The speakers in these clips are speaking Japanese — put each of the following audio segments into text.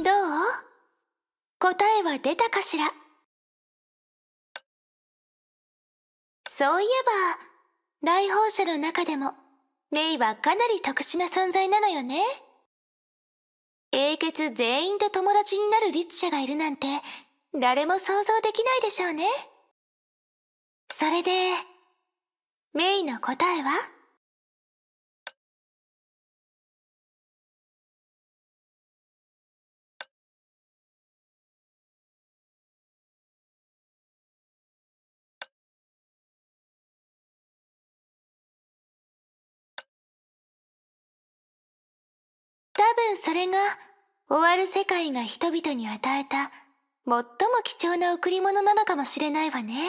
どう？答えは出たかしら？そういえば、来訪者の中でも、メイはかなり特殊な存在なのよね。英傑全員と友達になる律者がいるなんて、誰も想像できないでしょうね。それで、メイの答えは？多分それが、終わる世界が人々に与えた、最も貴重な贈り物なのかもしれないわね。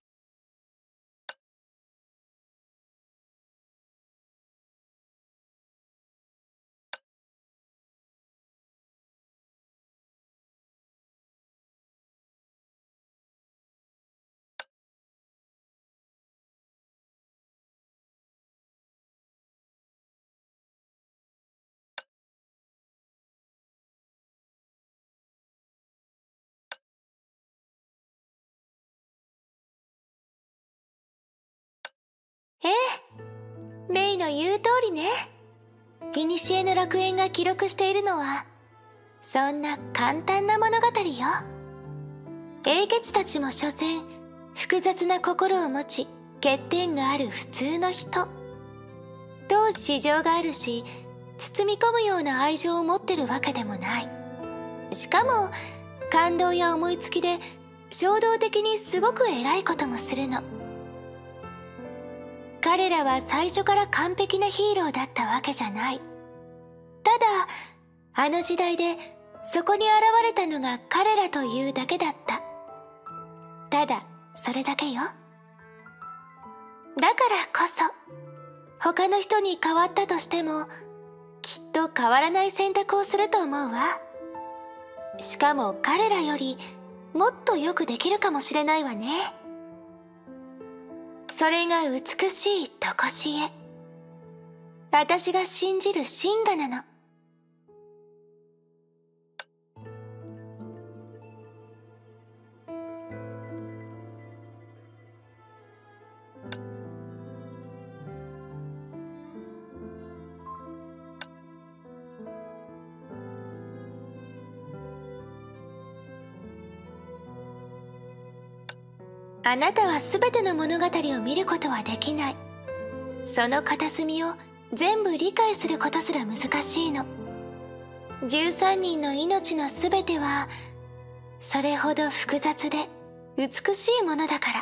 ええ、メイの言う通りね。古の楽園が記録しているのは、そんな簡単な物語よ。英傑たちも所詮、複雑な心を持ち、欠点がある普通の人。どう市場があるし、包み込むような愛情を持ってるわけでもない。しかも、感動や思いつきで、衝動的にすごく偉いこともするの。彼らは最初から完璧なヒーローだったわけじゃない。ただ、あの時代でそこに現れたのが彼らというだけだった。ただ、それだけよ。だからこそ、他の人に変わったとしても、きっと変わらない選択をすると思うわ。しかも彼らよりもっとよくできるかもしれないわね。それが美しいとこしえ。私が信じる真我なの。あなたは全ての物語を見ることはできない。その片隅を全部理解することすら難しいの。13人の命の全ては、それほど複雑で美しいものだから。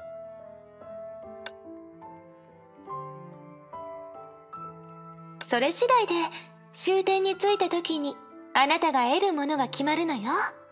それ次第で終点に着いた時にあなたが得るものが決まるのよ。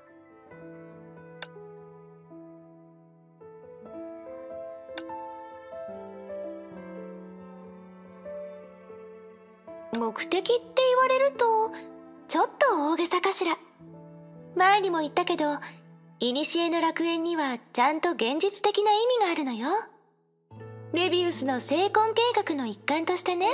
目的って言われるとちょっと大げさかしら。前にも言ったけど、古の楽園にはちゃんと現実的な意味があるのよ。メビウスの成婚計画の一環としてね。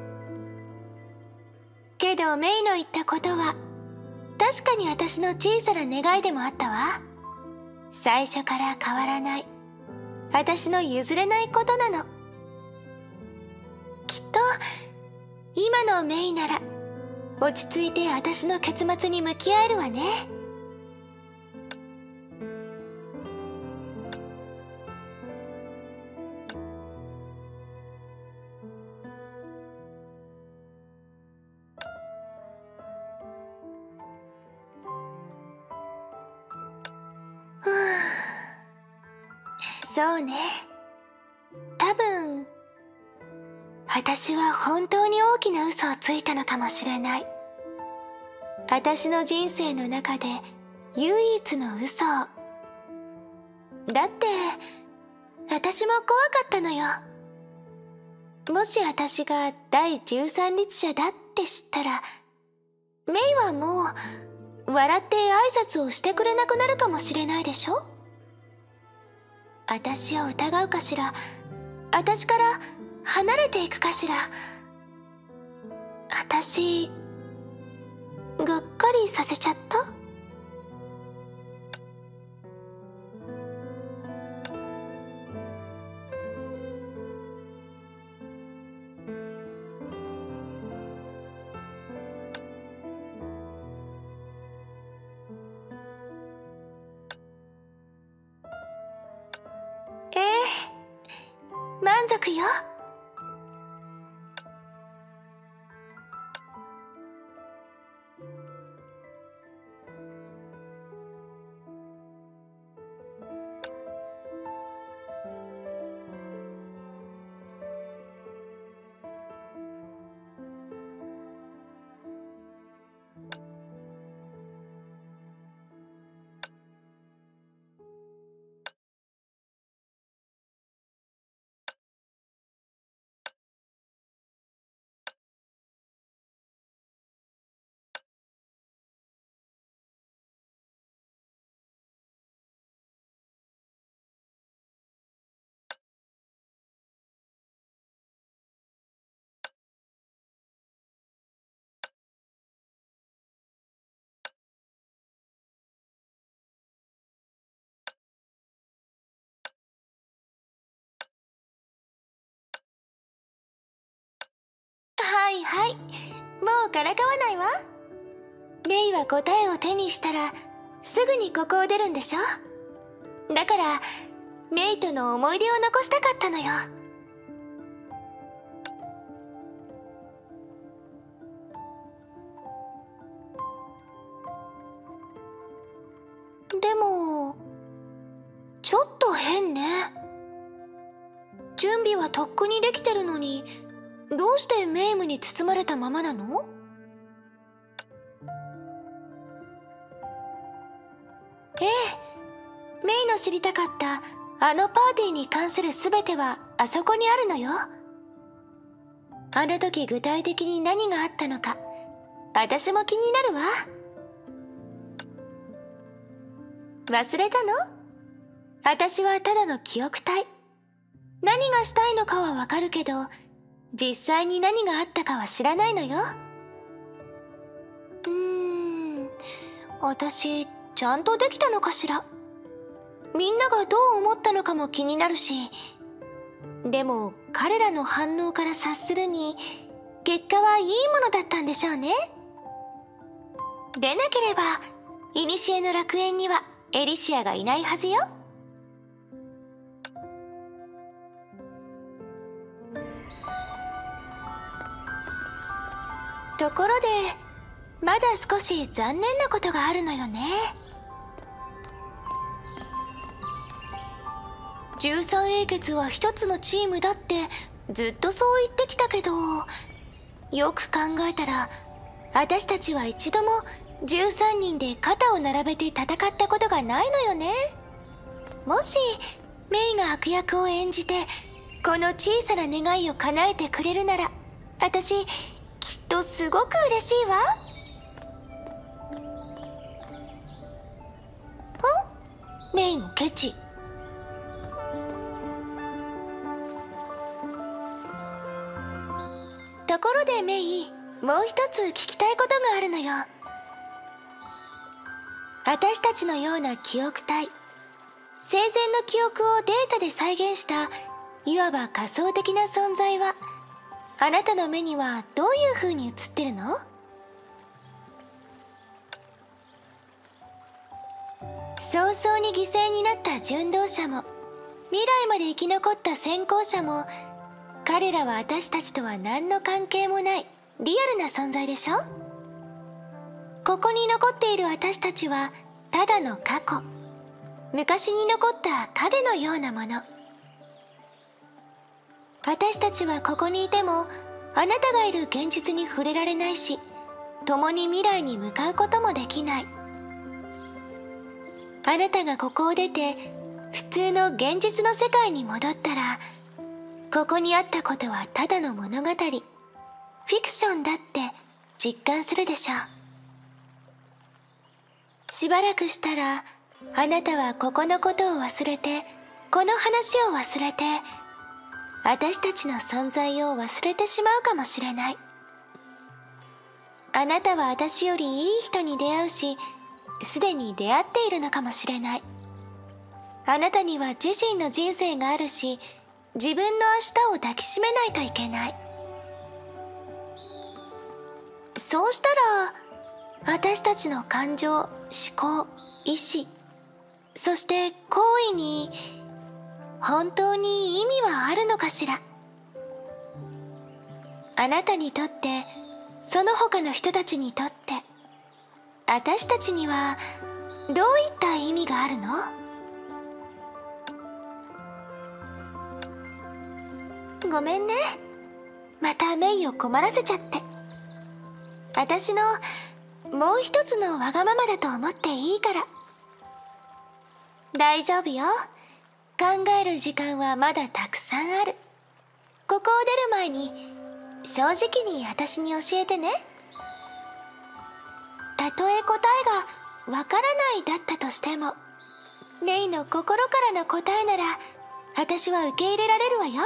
けどメイの言ったことは確かに私の小さな願いでもあったわ。最初から変わらない、私の譲れないことなの。きっと今のメイなら落ち着いて私の結末に向き合えるわね。そうね。多分私は本当に大きな嘘をついたのかもしれない。私の人生の中で唯一の嘘を。だって私も怖かったのよ。もし私が第13律者だって知ったら、メイはもう笑って挨拶をしてくれなくなるかもしれないでしょ。私を疑うかしら、私から離れていくかしら。私がっかりさせちゃった？ くよ。はいはい、もうからかわないわ。メイは答えを手にしたらすぐにここを出るんでしょ。だからメイとの思い出を残したかったのよ。でもちょっと変ね。準備はとっくにできてるのに、どうしてメイムに包まれたままなの？ええ、メイの知りたかったあのパーティーに関する全てはあそこにあるのよ。あの時具体的に何があったのか、私も気になるわ。忘れたの？私はただの記憶体。何がしたいのかはわかるけど、実際に何があったかは知らないのよ。私ちゃんとできたのかしら。みんながどう思ったのかも気になるし、でも彼らの反応から察するに結果はいいものだったんでしょうね。でなければ古の楽園にはエリシアがいないはずよ。ところでまだ少し残念なことがあるのよね。13英傑は一つのチームだってずっとそう言ってきたけど、よく考えたら私たちは一度も13人で肩を並べて戦ったことがないのよね。もしメイが悪役を演じてこの小さな願いを叶えてくれるなら、私きっとすごく嬉しいわ。メイのケチ。ところでメイ、もう一つ聞きたいことがあるのよ。私たちのような記憶体、生前の記憶をデータで再現したいわば仮想的な存在は、あなたの目にはどういう風に映ってるの？早々に犠牲になった殉道者も未来まで生き残った先行者も、彼らは私たちとは何の関係もないリアルな存在でしょ。ここに残っている私たちはただの過去、昔に残った影のようなもの。私たちはここにいてもあなたがいる現実に触れられないし、共に未来に向かうこともできない。あなたがここを出て普通の現実の世界に戻ったら、ここにあったことはただの物語、フィクションだって実感するでしょう。しばらくしたらあなたはここのことを忘れて、この話を忘れて、私たちの存在を忘れてしまうかもしれない。あなたは私よりいい人に出会うし、すでに出会っているのかもしれない。あなたには自身の人生があるし、自分の明日を抱きしめないといけない。そうしたら私たちの感情、思考、意志、そして行為に本当に意味はあるのかしら。 あなたにとって、その他の人たちにとって、私たちにはどういった意味があるの？ごめんね。またメイを困らせちゃって。私のもう一つのわがままだと思っていいから。大丈夫よ。考える時間はまだたくさんある。ここを出る前に正直に私に教えてね。たとえ答えがわからないだったとしても、メイの心からの答えなら私は受け入れられるわよ。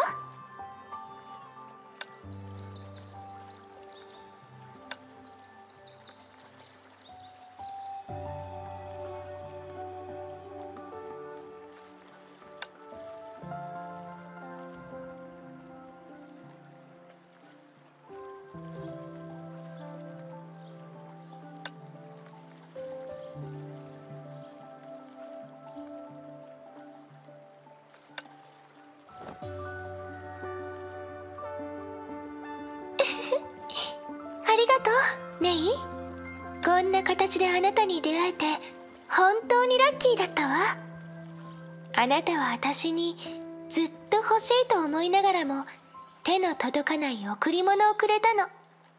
ありがとう、メイ。こんな形であなたに出会えて本当にラッキーだったわ。あなたは私にずっと欲しいと思いながらも手の届かない贈り物をくれたの。あ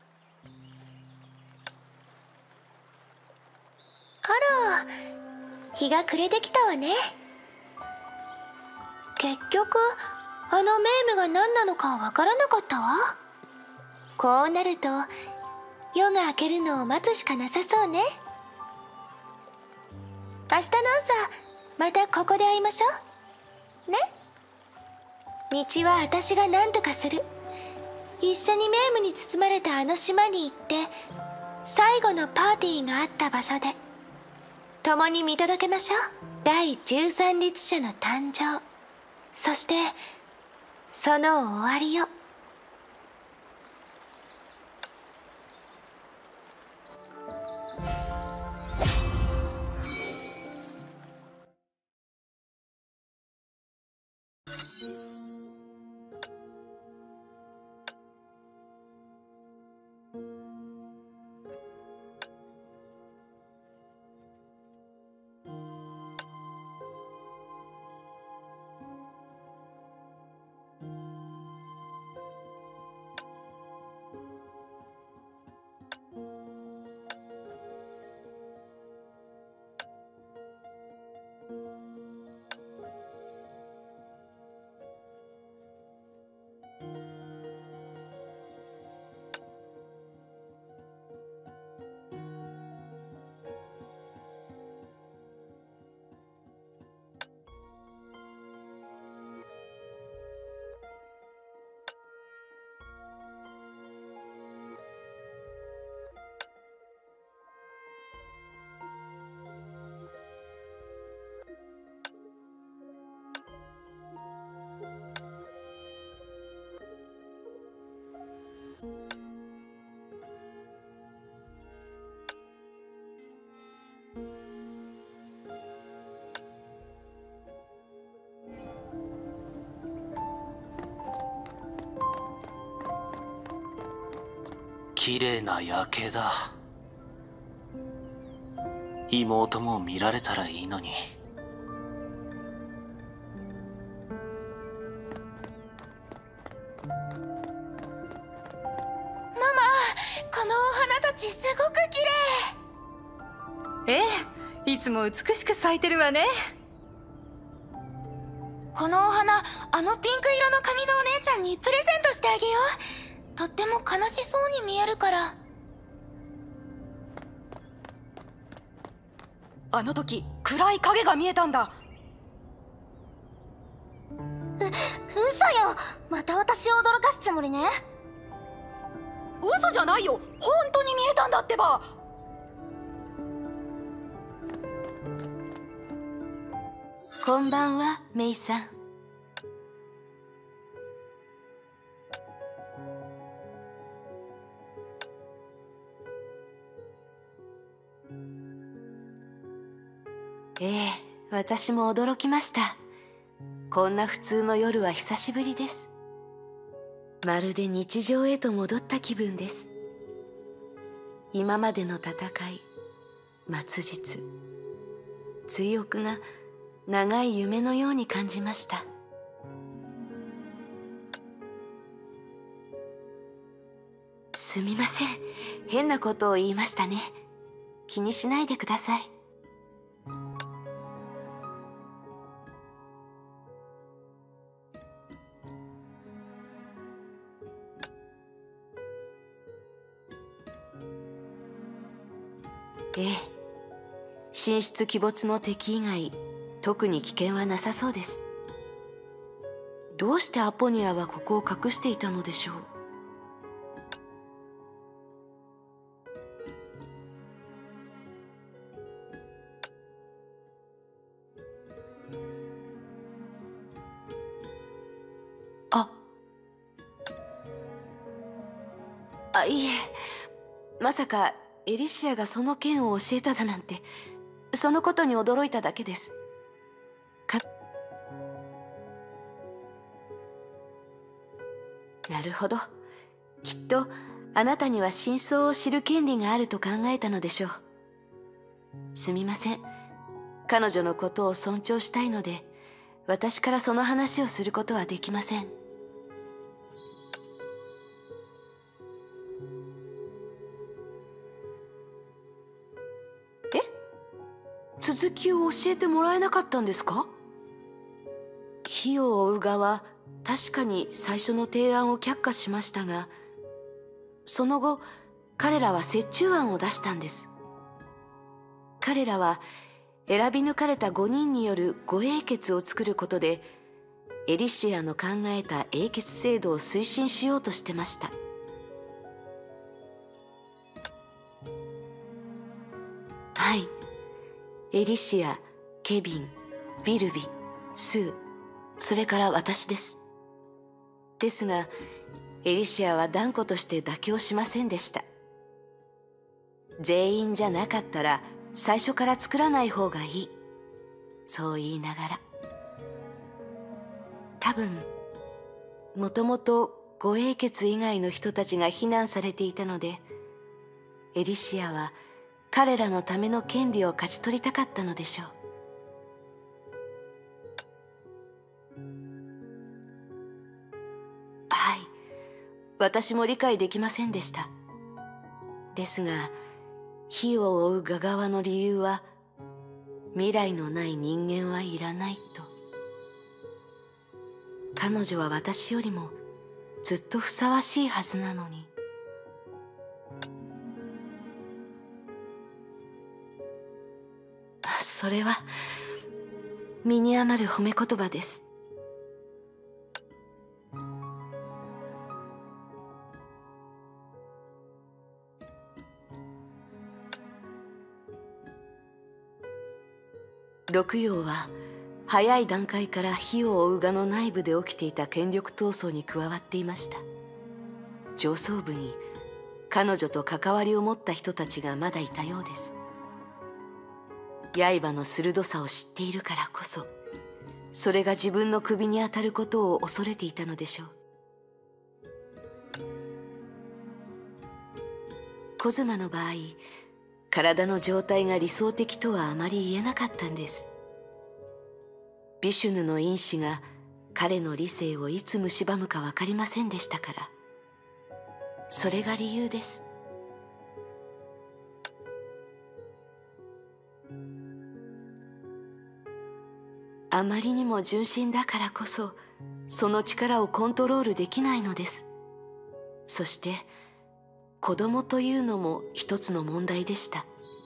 ら、日が暮れてきたわね。結局あのメイムが何なのかわからなかったわ。こうなると夜が明けるのを待つしかなさそうね。明日の朝またここで会いましょうね。道は私が何とかする。一緒にメイムに包まれたあの島に行って最後のパーティーがあった場所で共に見届けましょう。第13律者の誕生、そしてその終わりを。 綺麗な夜景だ。妹も見られたらいいのに。 ママ、このお花たちすごく綺麗。 ええ、いつも美しく咲いてるわね。 このお花、あのピンク色の髪のお姉ちゃんにプレゼントしてあげよう。とっても悲しそうに見えるから。 あの時暗い影が見えたんだ。 嘘よ。また私を驚かすつもりね。 嘘じゃないよ、本当に見えたんだってば。 こんばんは、メイさん。ええ、私も驚きました。こんな普通の夜は久しぶりです。 まるで日常へと戻った気分です。今までの戦い、末日、追憶が長い夢のように感じました。すみません。変なことを言いましたね。気にしないでください。ええ。神出鬼没の敵以外、特に危険はなさそうです。どうしてアポニアはここを隠していたのでしょう。いえ、まさかエリシアがその件を教えただなんて、そのことに驚いただけです。なるほど。きっとあなたには真相を知る権利があると考えたのでしょう。すみません。彼女のことを尊重したいので、私からその話をすることはできません。続きを教えてもらえなかったんですか？火を追う側、確かに最初の提案を却下しましたが、その後、彼らは折衷案を出したんです。彼らは選び抜かれた5人によるご英傑を作ることで、エリシアの考えた英傑制度を推進しようとしてました。はい。エリシア、ケビン、ビルビ、スー、それから私です。ですが、エリシアは断固として妥協しませんでした。全員じゃなかったら最初から作らない方がいい。そう言いながら。多分、もともとご英傑以外の人たちが非難されていたので、エリシアは彼らのための権利を勝ち取りたかったのでしょう。はい。私も理解できませんでした。ですが、火を追う側側の理由は、未来のない人間はいらないと。彼女は私よりもずっとふさわしいはずなのに。それは身に余る褒め言葉です。六葉は早い段階から火を追う側の内部で起きていた権力闘争に加わっていました。上層部に彼女と関わりを持った人たちがまだいたようです。刃の鋭さを知っているからこそ、それが自分の首に当たることを恐れていたのでしょう。コズマの場合、体の状態が理想的とはあまり言えなかったんです。ビシュヌの因子が彼の理性をいつ蝕むか分かりませんでしたから。それが理由です。あまりにも純真だからこそ、その力をコントロールできないのです。そして、子供というのも一つの問題でした。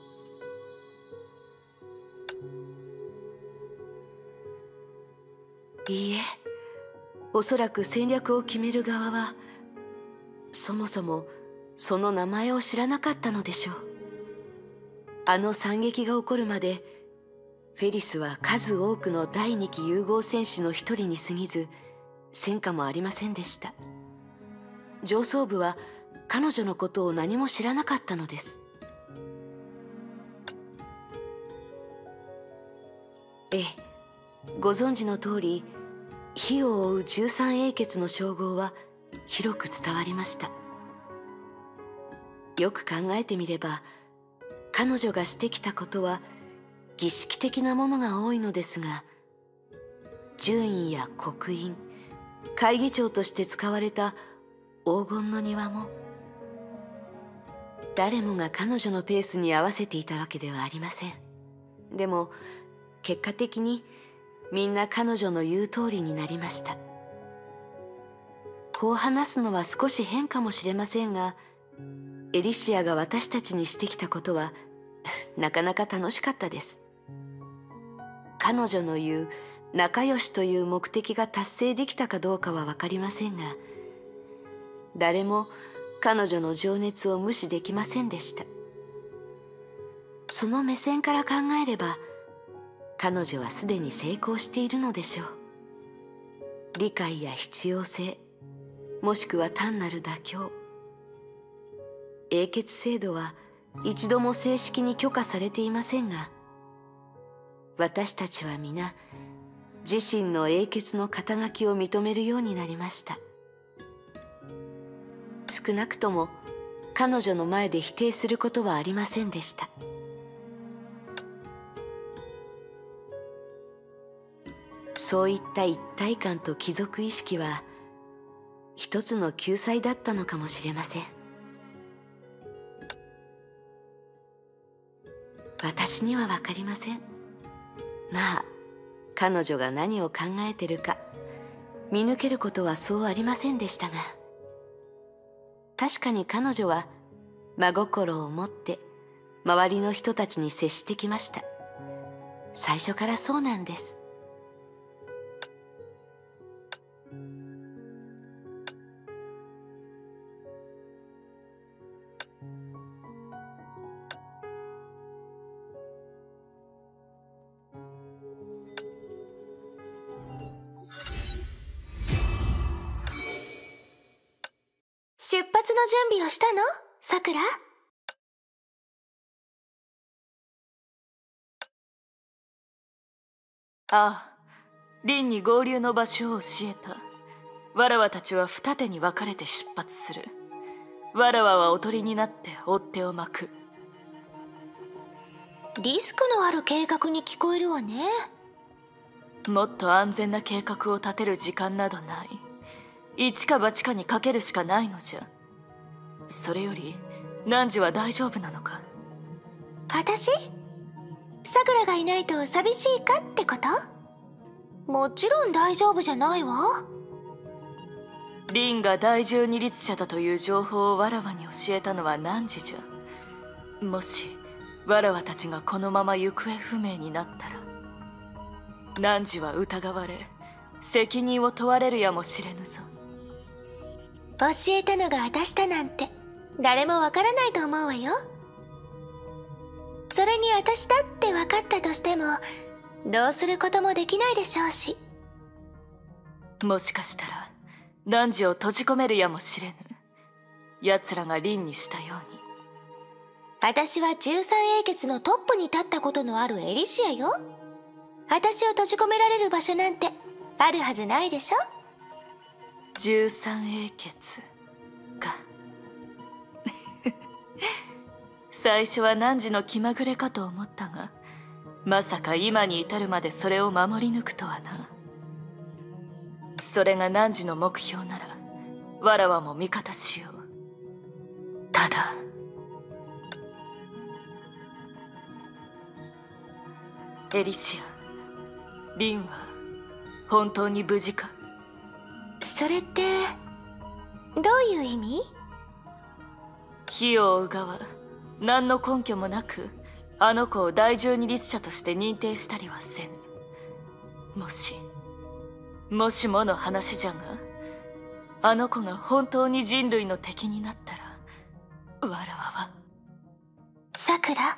いいえ、おそらく戦略を決める側は、そもそもその名前を知らなかったのでしょう。あの惨劇が起こるまで、フェリスは数多くの第二期融合戦士の一人に過ぎず、戦果もありませんでした。上層部は彼女のことを何も知らなかったのです。ええ、ご存知の通り、火を追う13英傑の称号は広く伝わりました。よく考えてみれば、彼女がしてきたことは儀式的なものが多いのですが、順位や刻印、会議長として使われた黄金の庭も、誰もが彼女のペースに合わせていたわけではありません。でも結果的にみんな彼女の言う通りになりました。こう話すのは少し変かもしれませんが、エリシアが私たちにしてきたことはなかなか楽しかったです。彼女の言う仲良しという目的が達成できたかどうかは分かりませんが、誰も彼女の情熱を無視できませんでした。その目線から考えれば、彼女はすでに成功しているのでしょう。理解や必要性、もしくは単なる妥協。英傑制度は一度も正式に許可されていませんが、私たちは皆自身の英傑の肩書きを認めるようになりました。少なくとも彼女の前で否定することはありませんでした。そういった一体感と貴族意識は一つの救済だったのかもしれません。私にはわかりません。まあ彼女が何を考えてるか見抜けることはそうありませんでしたが、確かに彼女は真心を持って周りの人たちに接してきました。最初からそうなんです。 出発の準備をしたの？さくら？ ああ、リンに合流の場所を教えた。わらわたちは二手に分かれて出発する。わらわはおとりになって追っ手を巻く。 リスクのある計画に聞こえるわね。 もっと安全な計画を立てる時間などない。一か八かにかけるしかないのじゃ。それより汝は大丈夫なのか？ 私？さくらがいないと寂しいかってこと？もちろん大丈夫じゃないわ。 リンが第十二律者だという情報をわらわに教えたのは汝じゃ。もしわらわたちがこのまま行方不明になったら、汝は疑われ責任を問われるやもしれぬぞ。 教えたのが私だなんて誰もわからないと思うわよ。それに私だって分かったとしてもどうすることもできないでしょうし。 もしかしたら汝を閉じ込めるやもしれぬ。奴らがリンにしたように。 私は13英傑のトップに立ったことのあるエリシアよ。私を閉じ込められる場所なんてあるはずないでしょ。 13英傑か。最初は汝の気まぐれかと思ったが、まさか今に至るまでそれを守り抜くとはな。それが汝の目標ならわらわも味方しよう。ただエリシア、リンは本当に無事か？ それってどういう意味？ 火を追う側、何の根拠もなくあの子を第十二律者として認定したりはせぬ。もしもの話じゃが、あの子が本当に人類の敵になったら、わらわは。 さくら、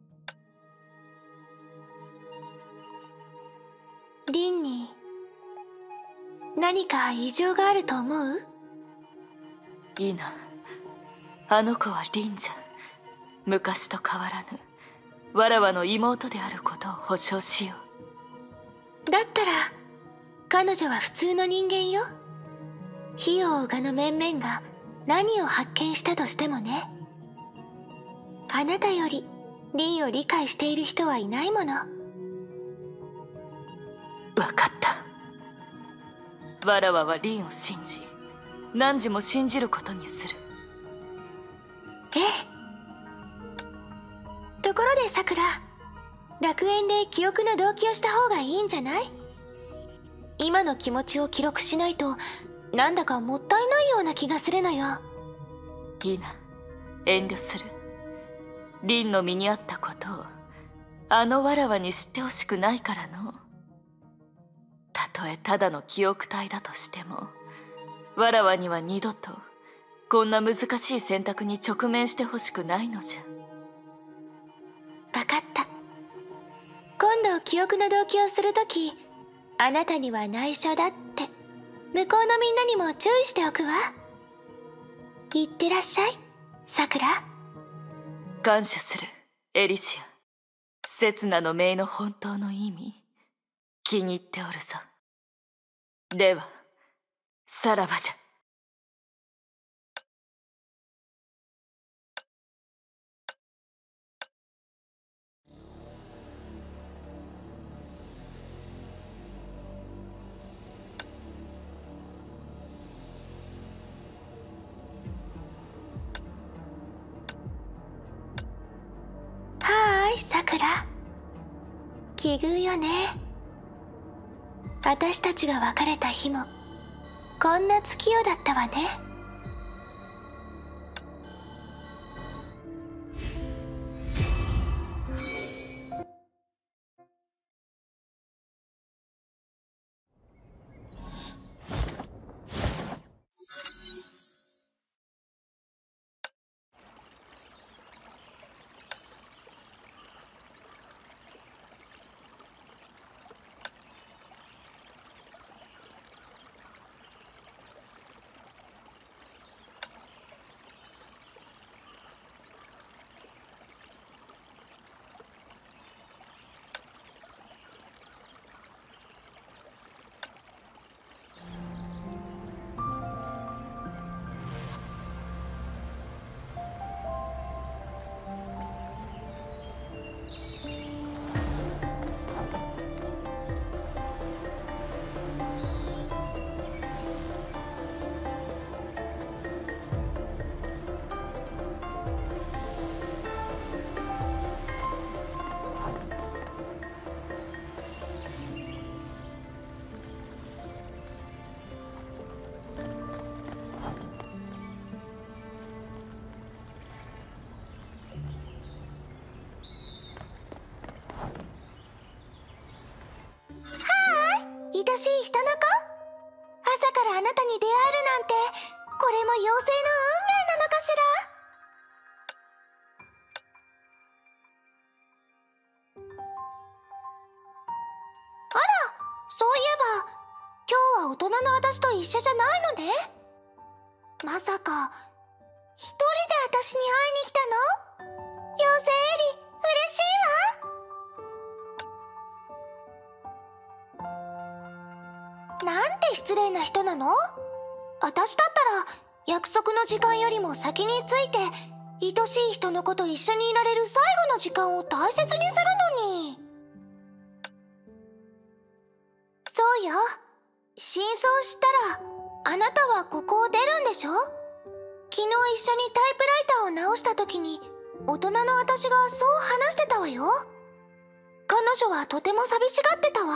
リンに何か異常があると思う？ いいな、あの子はリンじゃ。昔と変わらぬわらわの妹であることを保証しよう。 だったら彼女は普通の人間よ。 火をがの面々が何を発見したとしてもね。あなたより凛を理解している人はいないもの。 分かった。わらわは凛を信じ、汝も信じることにする。 ええ。ところでさくら、楽園で記憶の同期をした方がいいんじゃない？今の気持ちを記録しないとなんだかもったいないような気がするのよ。 いいな、遠慮する。凛の身にあったことをあのわらわに知ってほしくないからの。たとえただの記憶体だとしても、わらわには二度とこんな難しい選択に直面してほしくないのじゃ。 分かった。今度記憶の同期をするとき、あなたには内緒だって向こうのみんなにも注意しておくわ。いってらっしゃい、さくら。 感謝する、エリシア。刹那の命の本当の意味、気に入っておるぞ。では、さらばじゃ。 はーい、さくら。奇遇よね。私たちが別れた日もこんな月夜だったわね。愛しい人の子、朝からあなたに出会えるなんて、これも妖精の運命なのかしら。あら、そういえば今日は大人の私と一緒じゃないのね。まさか一人で私に会いに来たの？妖精エリ、嬉しいわ。なんて失礼な人なの？私だったら約束の時間よりも先に着いて、愛しい人の子と一緒にいられる最後の時間を大切にするのに。そうよ。真相知ったらあなたはここを出るんでしょ？昨日一緒にタイプライターを直した時に大人の私がそう話してたわよ。彼女はとても寂しがってたわ。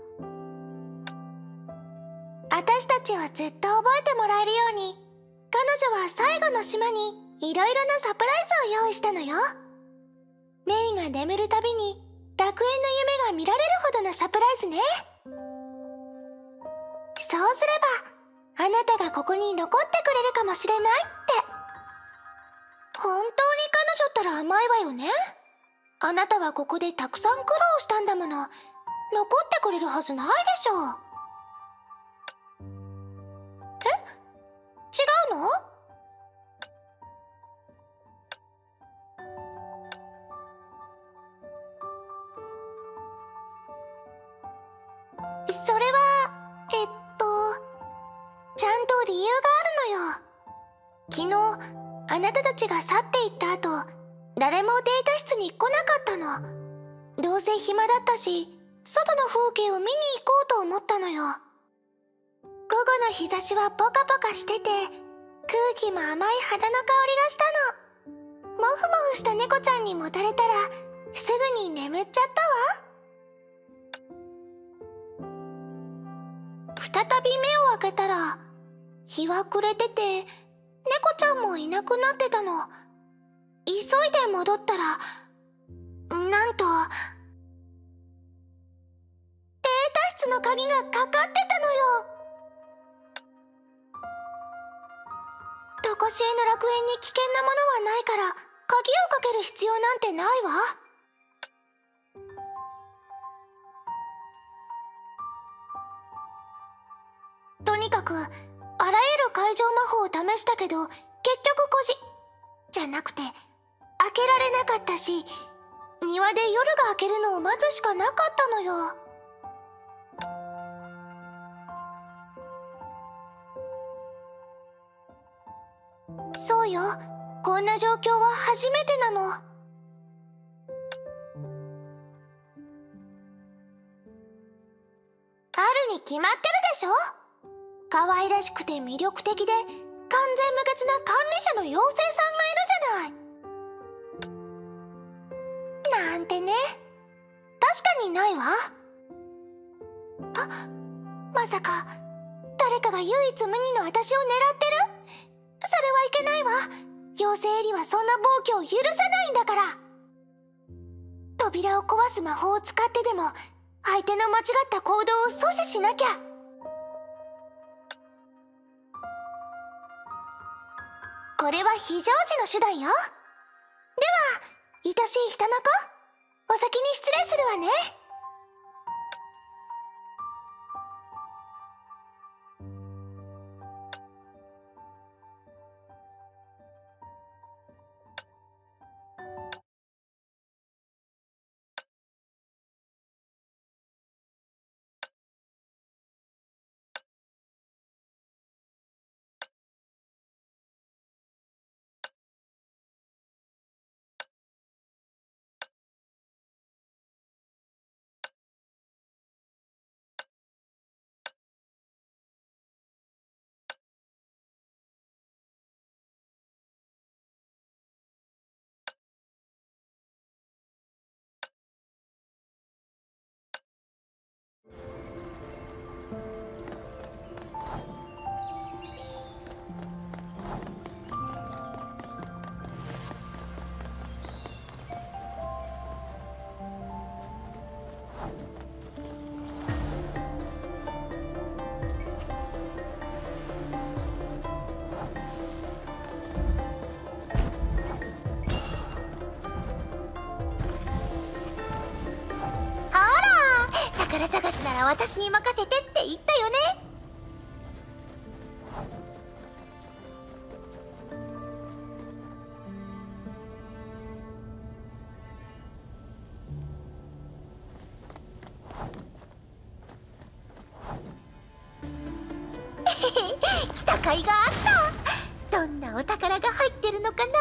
私たちをずっと覚えてもらえるように、彼女は最後の島にいろいろなサプライズを用意したのよ。メイが眠るたびに楽園の夢が見られるほどのサプライズね。そうすればあなたがここに残ってくれるかもしれないって。本当に彼女ったら甘いわよね。あなたはここでたくさん苦労したんだもの。残ってくれるはずないでしょう。違うの？それはちゃんと理由昨日あなたたちが去っていった後、誰もデータ室に来なかったの。どうせ暇だったし、外の風景を見に行こうと思ったのよ。午後の日差しはポカポカしてて、空気も甘い花の香りがしたの。もふもふした猫ちゃんにもたれたらすぐに眠っちゃったわ。再び目を開けたら日は暮れてて、猫ちゃんもいなくなってたの。急いで戻ったら、なんとデータ室の鍵がかかってたのよ。とこしえの楽園に危険なものはないから、鍵をかける必要なんてないわ。とにかくあらゆる解錠魔法を試したけど、結局じゃなくて開けられなかったし、庭で夜が明けるのを待つしかなかったのよ。そうよ、こんな状況は初めてなの。あるに決まってるでしょ。可愛らしくて魅力的で完全無欠な管理者の妖精さんがいるじゃない。なんてね。確かにないわ。まさか誰かが唯一無二の私を狙ってる？それはいけないわ。妖精エリはそんな暴挙を許さないんだから。扉を壊す魔法を使ってでも相手の間違った行動を阻止しなきゃ。これは非常時の手段よ。では、愛しい人の子、お先に失礼するわね。宝探しなら私に任せてって言ったよね。来た甲斐があった。どんなお宝が入ってるのかな。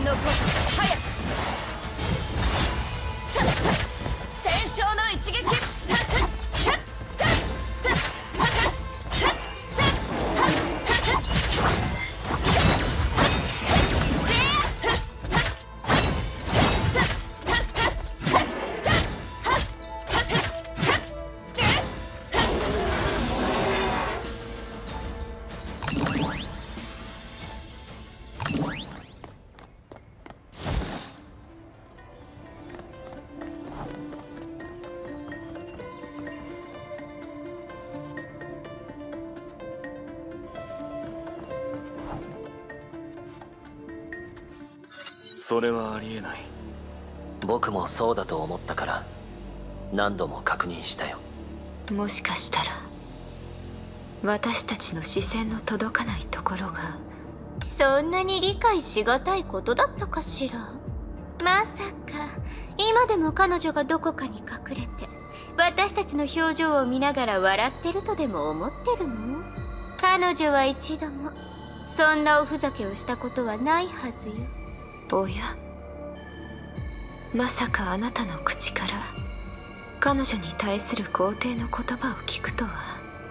のこと早く戦勝の一撃。 それはありえない。 僕もそうだと思ったから何度も確認したよ。 もしかしたら私たちの視線の届かないところがそんなに理解しがたいことだったかしら。まさか今でも彼女がどこかに隠れて私たちの表情を見ながら笑ってるとでも思ってるの？彼女は一度もそんなおふざけをしたことはないはずよ。 おや、まさかあなたの口から彼女に対する肯定の言葉を聞くとは。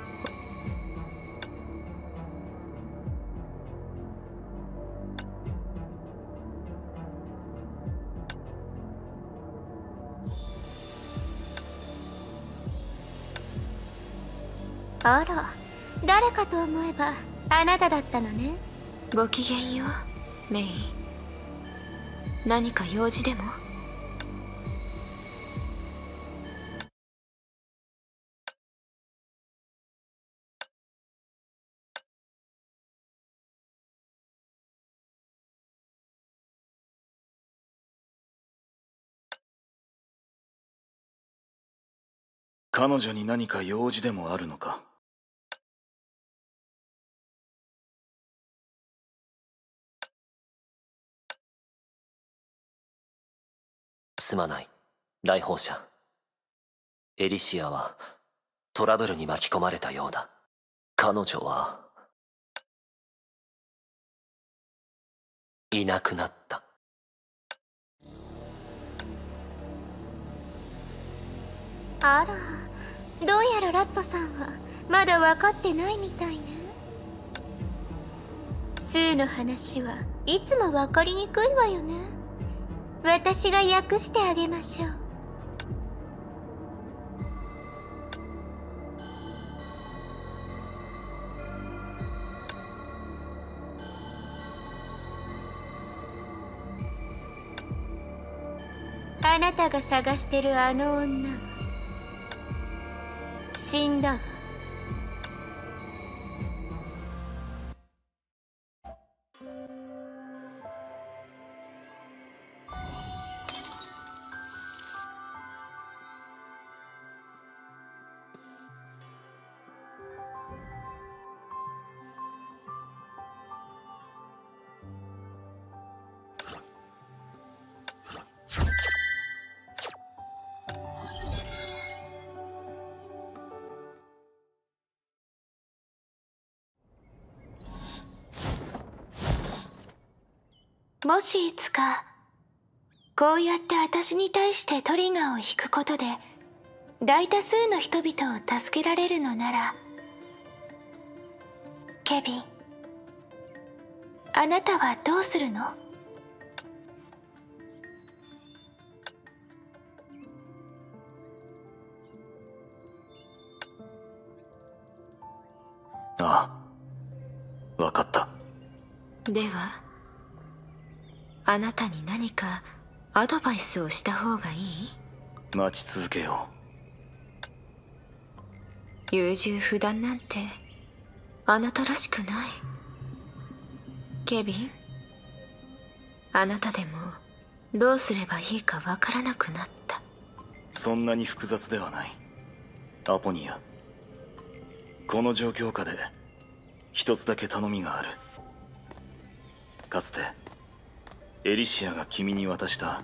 あら、誰かと思えばあなただったのね。 ごきげんよう、メイ。何か用事でも？ 彼女に何か用事でもあるのか？ すまない、来訪者。エリシアはトラブルに巻き込まれたようだ。彼女はいなくなった。 あら、どうやらラットさんはまだ分かってないみたいね。スーの話はいつも分かりにくいわよね。私が訳してあげましょう。あなたが探してるあの女は死んだわ。もしいつかこうやって私に対してトリガーを引くことで大多数の人々を助けられるのなら、ケビン、あなたはどうするの？ ああ、わかった。 ではあなたに何かアドバイスをした方がいい？ 待ち続けよ優柔不断なんてあなたらしくない。ケビン、あなたでもどうすればいいかわからなくなった。 そんなに複雑ではない。アポニア、この状況下で一つだけ頼みがある。かつてエリシアが君に渡した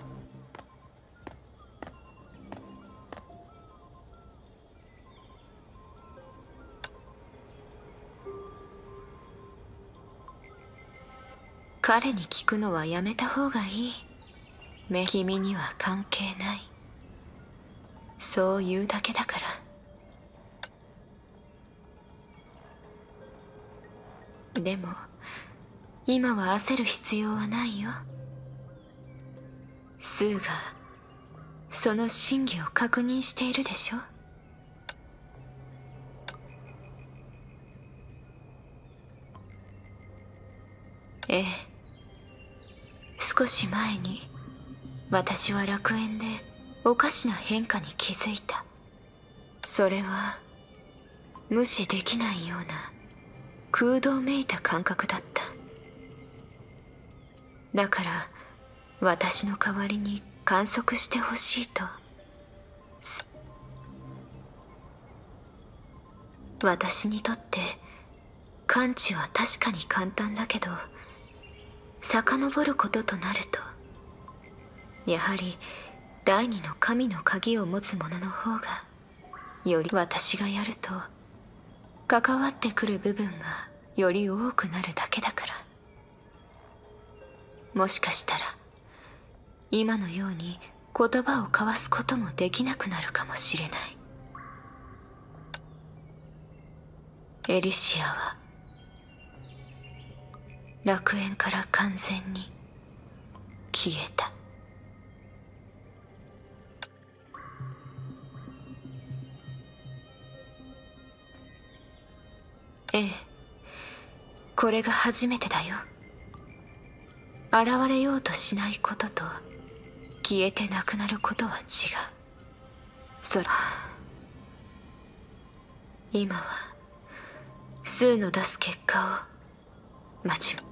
彼に聞くのはやめた方がいい。君には関係ない。そう言うだけだから。でも今は焦る必要はないよ。スーがその真偽を確認しているでしょ。ええ、少し前に私は楽園でおかしな変化に気づいた。それは無視できないような空洞めいた感覚だった。だから私の代わりに観測してほしいと。私にとって感知は確かに簡単だけど、遡ることとなるとやはり第二の神の鍵を持つ者の方がより、私がやると関わってくる部分がより多くなるだけだから。もしかしたら今のように言葉を交わすこともできなくなるかもしれない。エリシアは楽園から完全に消えた。ええ、これが初めてだよ。現れようとしないことと消えてなくなることは違う。それ今はスーの出す結果を待ち。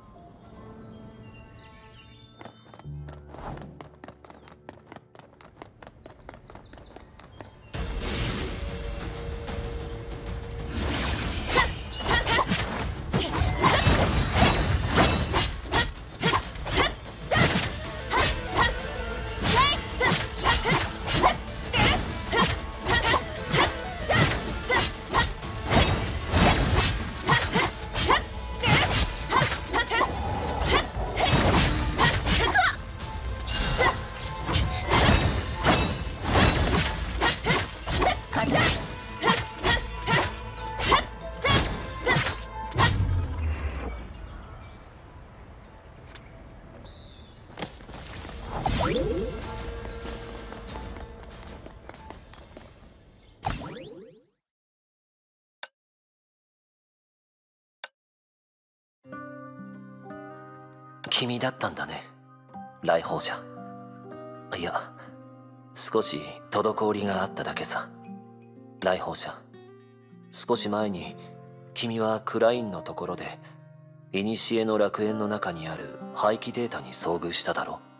君だったんだね、来訪者。いや、少し滞りがあっただけさ。来訪者、少し前に君はクラインのところで古の楽園の中にある廃棄データに遭遇しただろ。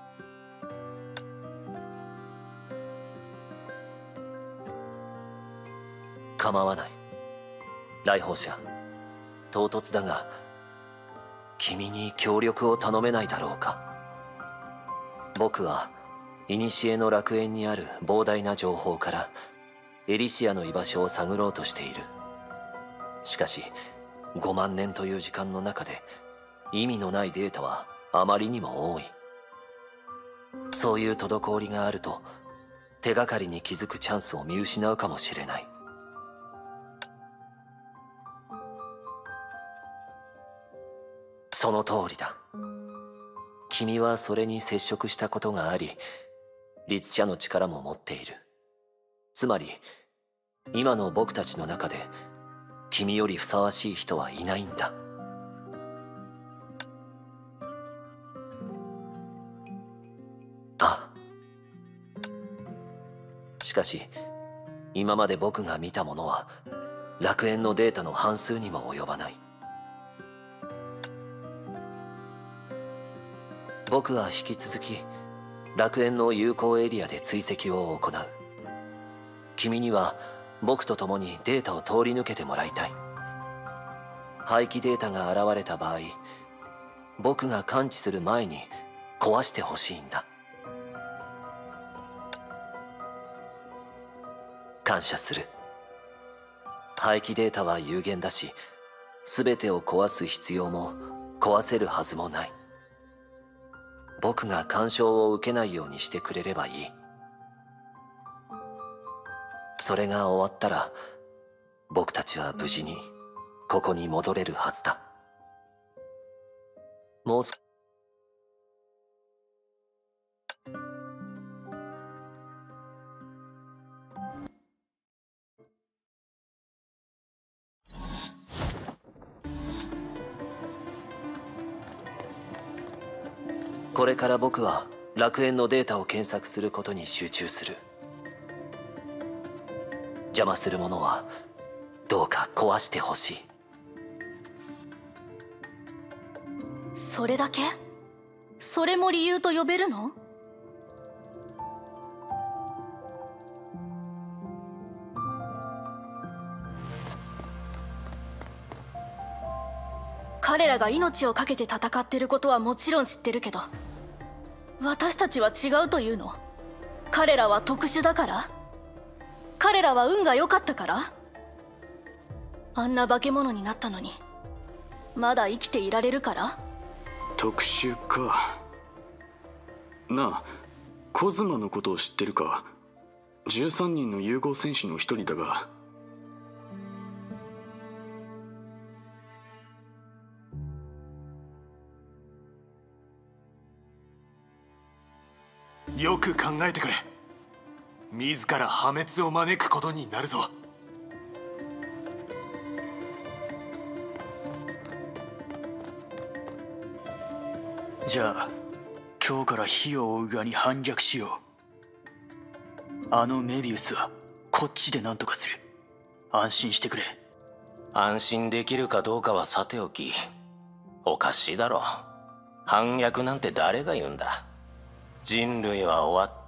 構わない、来訪者。唐突だが君に協力を頼めないだろうか。僕は古の楽園にある膨大な情報からエリシアの居場所を探ろうとしている。しかし5万年という時間の中で意味のないデータはあまりにも多い。そういう滞りがあると手がかりに気づくチャンスを見失うかもしれない。その通りだ。君はそれに接触したことがあり、律者の力も持っている。つまり今の僕たちの中で君よりふさわしい人はいないんだ。ああ。しかし今まで僕が見たものは楽園のデータの半数にも及ばない。僕は引き続き楽園の有効エリアで追跡を行う。君には僕と共にデータを通り抜けてもらいたい。廃棄データが現れた場合、僕が感知する前に壊してほしいんだ。感謝する。廃棄データは有限だし、全てを壊す必要も壊せるはずもない。僕が干渉を受けないようにしてくれればいい。それが終わったら僕たちは無事にここに戻れるはずだ。もうこれから僕は楽園のデータを検索することに集中する。邪魔するものはどうか壊してほしい。 それだけ？それも理由と呼べるの？彼らが命を懸けて戦ってることはもちろん知ってるけど、私たちは違うというの？彼らは特殊だから？彼らは運が良かったから？あんな化け物になったのにまだ生きていられるから？ 特殊か。なあ、コズマのことを知ってるか。13人の融合戦士の一人だが。 よく考えてくれ。自ら破滅を招くことになるぞ。 じゃあ今日から火を追う側に反逆しよう。あのメビウスはこっちで何とかする。安心してくれ。 安心できるかどうかはさておき、おかしいだろ。反逆なんて誰が言うんだ。人類は終わった。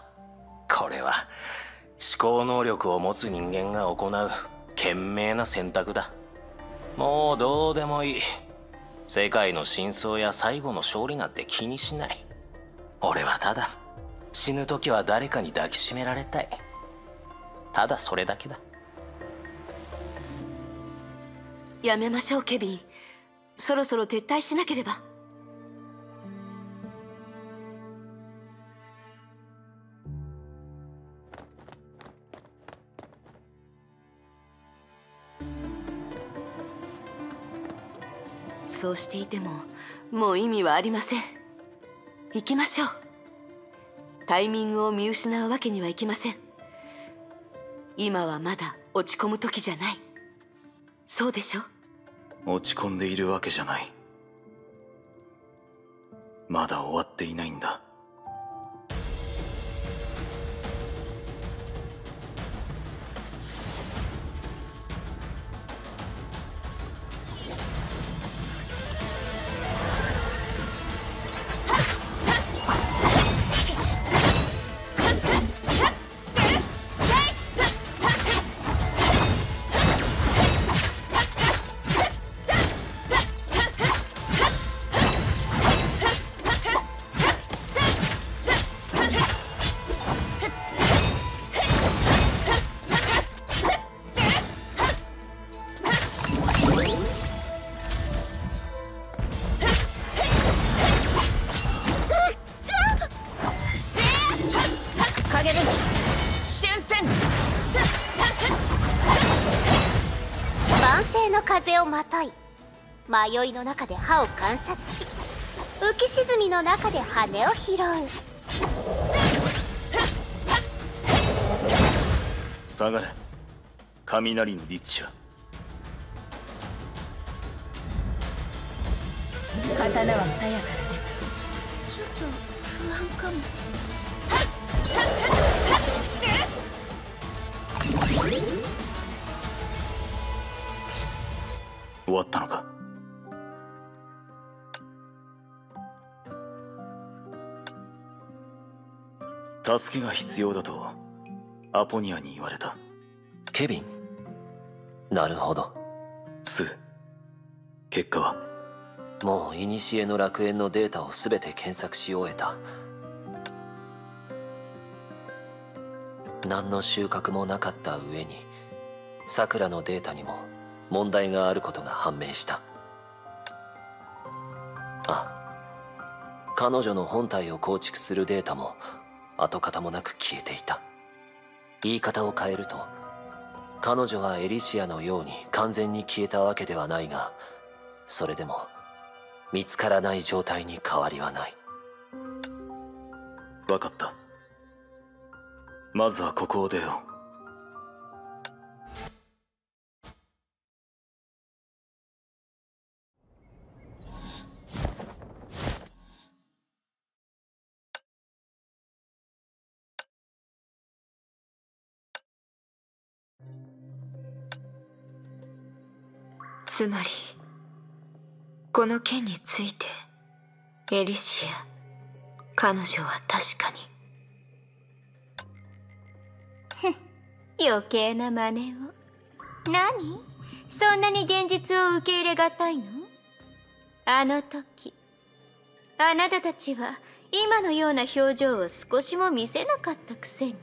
これは思考能力を持つ人間が行う賢明な選択だ。もうどうでもいい。世界の真相や最後の勝利なんて気にしない。俺はただ死ぬ時は誰かに抱きしめられたい。ただそれだけだ。 やめましょうケビン。そろそろ撤退しなければ。そうしていてももう意味はありません。行きましょう。タイミングを見失うわけにはいきません。今はまだ落ち込む時じゃない。そうでしょ？ 落ち込んでいるわけじゃない。まだ終わっていないんだ。 風をまとい、迷いの中で歯を観察し、浮き沈みの中で羽を拾う。 下がれ、雷の律者。 刀は鞘から出た。 ちょっと不安かも。 終わったのか。助けが必要だとアポニアに言われた。 ケビン。なるほど。 スー、結果は？ もう古の楽園のデータを全て検索し終えた。何の収穫もなかった上にさくらのデータにも問題があることが判明した。 彼女の本体を構築するデータも跡形もなく消えていた。言い方を変えると、彼女はエリシアのように完全に消えたわけではないが、それでも見つからない状態に変わりはない。 分かった。まずはここを出よう。 つまりこの件についてエリシア、彼女は確かに余計な真似を。何？そんなに現実を受け入れがたいの？あの時あなたたちは今のような表情を少しも見せなかったくせに。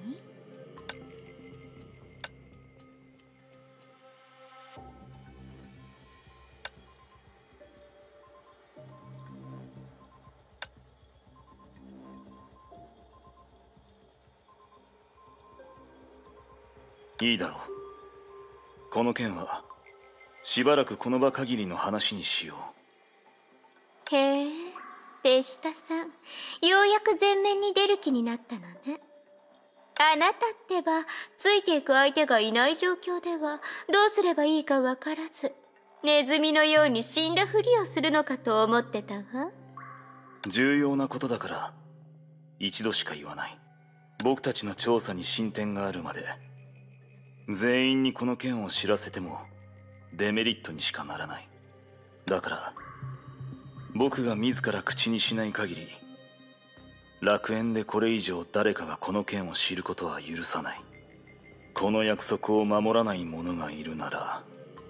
いいだろう。この件はしばらくこの場限りの話にしよう。へえ、手下さん、ようやく前面に出る気になったのね。あなたってばついていく相手がいない状況ではどうすればいいか分からず、ネズミのように死んだふりをするのかと思ってたわ。 重要なことだから一度しか言わない。僕たちの調査に進展があるまで全員にこの件を知らせてもデメリットにしかならない。だから僕が自ら口にしない限り楽園でこれ以上誰かがこの件を知ることは許さない。この約束を守らない者がいるなら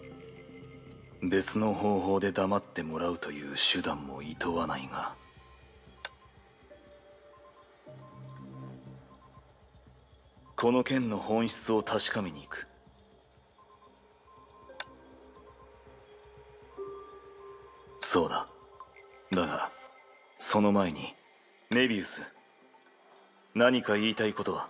別の方法で黙ってもらうという手段もいとわないが。この件の本質を確かめに行く。そうだ。だがその前にメビウス、何か言いたいことは？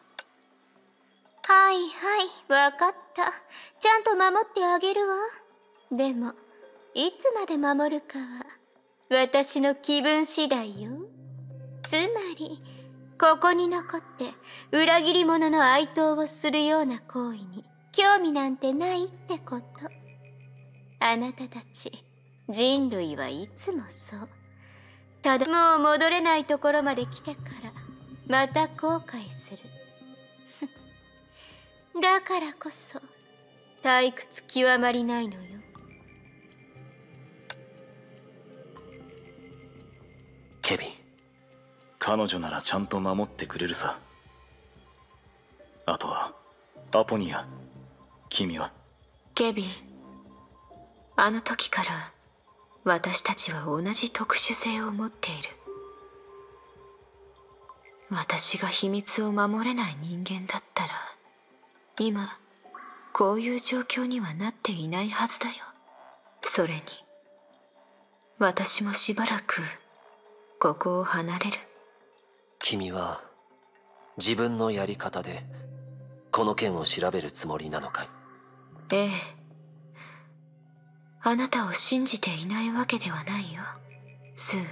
はいはい、わかった。ちゃんと守ってあげるわ。でもいつまで守るかは私の気分次第よ。つまりここに残って裏切り者の哀悼をするような行為に興味なんてないってこと。あなたたち人類はいつもそう。ただもう戻れないところまで来てからまた後悔する。だからこそ退屈極まりないのよ。 ケビン、 彼女ならちゃんと守ってくれるさ。あとはアポニア、君は？ ケビン、あの時から私たちは同じ特殊性を持っている。私が秘密を守れない人間だったら今こういう状況にはなっていないはずだよ。それに私もしばらくここを離れる。 君は自分のやり方でこの件を調べるつもりなのかい？ ええ。あなたを信じていないわけではないよ、スー。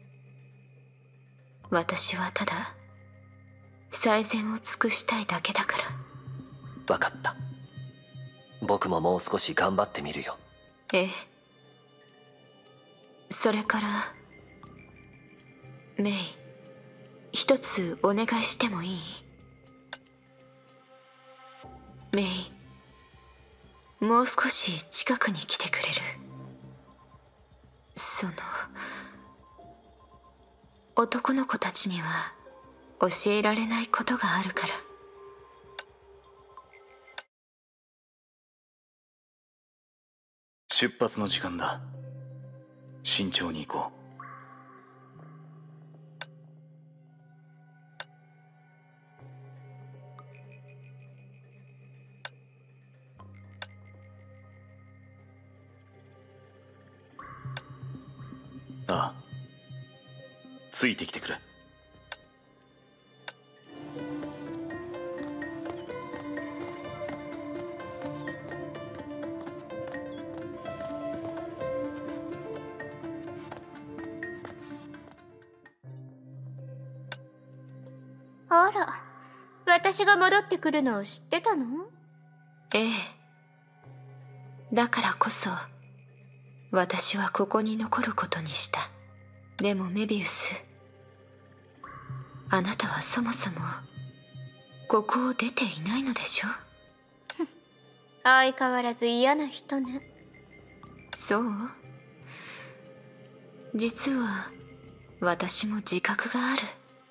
私はただ最善を尽くしたいだけだから。 分かった。僕ももう少し頑張ってみるよ。 ええ。それからメイ、一つお願いしてもいい？メイ、もう少し近くに来てくれる？男の子たちには教えられないことがあるから。 出発の時間だ。慎重に行こう。 ああ、ついてきてくれ。 あら、私が戻ってくるのを知ってたの？ ええ。だからこそ私はここに残ることにした。でもメビウス、あなたはそもそもここを出ていないのでしょ？ 相変わらず嫌な人ね。 そう？実は私も自覚がある。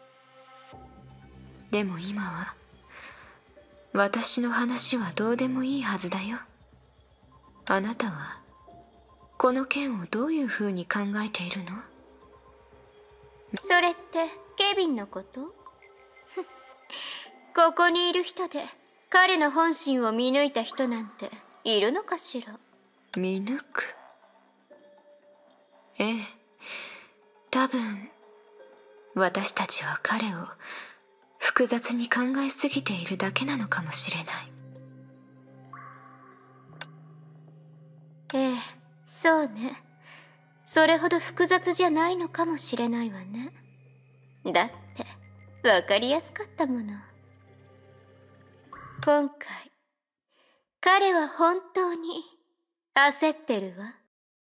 でも今は私の話はどうでもいいはずだよ。あなたはこの件をどういう風に考えているの？ それってケビンのこと？ここにいる人で彼の本心を見抜いた人なんているのかしら？ 見抜く？ええ、多分私たちは彼を複雑に考えすぎているだけなのかもしれない。 ええ、そうね。それほど複雑じゃないのかもしれないわね。だって分かりやすかったもの。今回彼は本当に焦ってるわ。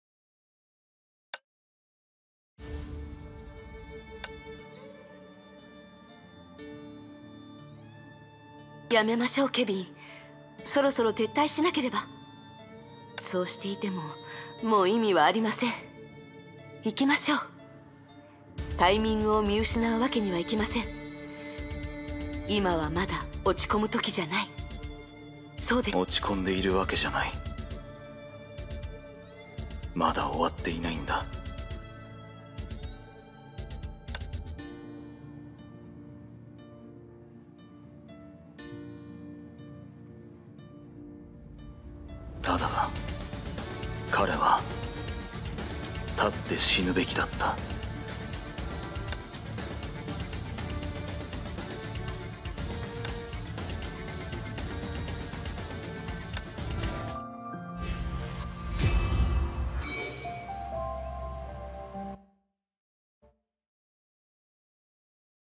やめましょうケビン。そろそろ撤退しなければ。そうしていてももう意味はありません。行きましょう。タイミングを見失うわけにはいきません。今はまだ落ち込む時じゃない。そうで。 落ち込んでいるわけじゃない。まだ終わっていないんだ。ただ彼は立って死ぬべきだった。